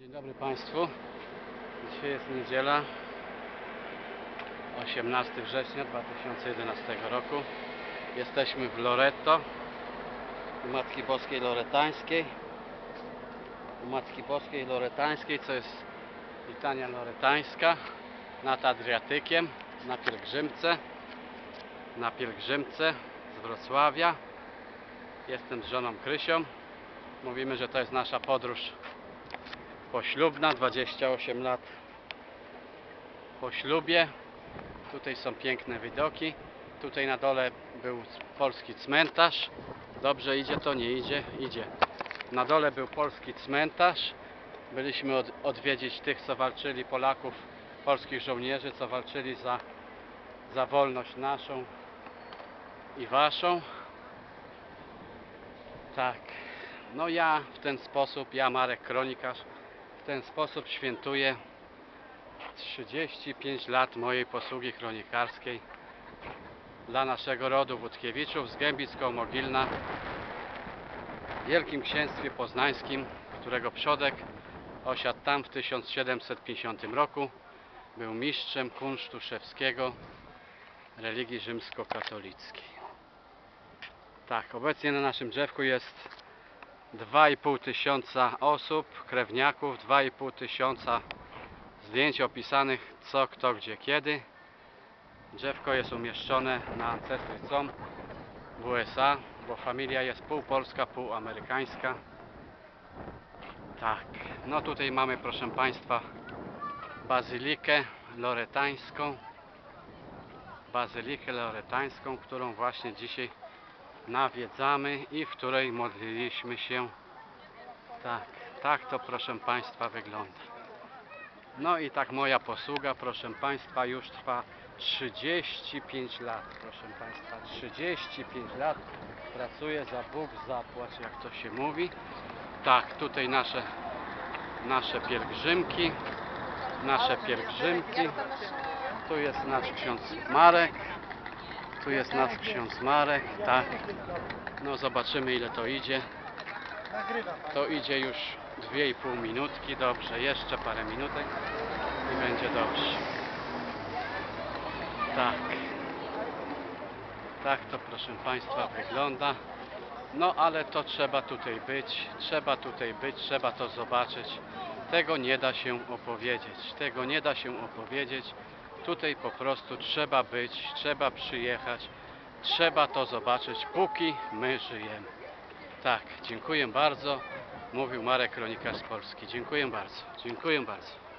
Dzień dobry Państwu. Dzisiaj jest niedziela, 18 września 2011 roku. Jesteśmy w Loreto, u Matki Boskiej Loretańskiej. U Matki Boskiej Loretańskiej, co jest litania loretańska nad Adriatykiem, na pielgrzymce z Wrocławia. Jestem z żoną Krysią. Mówimy, że to jest nasza podróż poślubna, 28 lat po ślubie. Tutaj są piękne widoki. Tutaj na dole był polski cmentarz. Dobrze idzie to? Nie idzie? Idzie. Na dole był polski cmentarz. Byliśmy odwiedzić tych, co walczyli, Polaków, polskich żołnierzy, co walczyli za wolność naszą i waszą. Tak. No ja w ten sposób, ja Marek Kronikarz, w ten sposób świętuję 35 lat mojej posługi kronikarskiej dla naszego rodu Wódkiewiczów z Gębic-Koło-Mogilna w Wielkim Księstwie Poznańskim, którego przodek osiadł tam w 1750 roku. Był mistrzem kunsztu szewskiego religii rzymskokatolickiej. Tak, obecnie na naszym drzewku jest 2,5 tysiąca osób, krewniaków, 2,5 tysiąca zdjęć opisanych co, kto, gdzie, kiedy. Drzewko jest umieszczone na Ancestry Some w USA, bo familia jest pół polska, pół amerykańska. Tak, no tutaj mamy, proszę Państwa, bazylikę loretańską, którą właśnie dzisiaj nawiedzamy i w której modliliśmy się. Tak to, proszę Państwa, wygląda. No i tak moja posługa, proszę Państwa, już trwa 35 lat, proszę Państwa, 35 lat pracuję za Bóg zapłać, jak to się mówi. Tak, tutaj nasze pielgrzymki, tu jest nasz ksiądz Marek, tak. No zobaczymy, ile to idzie. To idzie już 2,5 minutki, dobrze, jeszcze parę minutek i będzie dobrze. Tak to, proszę Państwa, wygląda. No ale to trzeba tutaj być, trzeba to zobaczyć. Tego nie da się opowiedzieć, Tutaj po prostu trzeba być, trzeba przyjechać, trzeba to zobaczyć, póki my żyjemy. Tak, dziękuję bardzo. Mówił Marek Kronikarz z Polski. Dziękuję bardzo.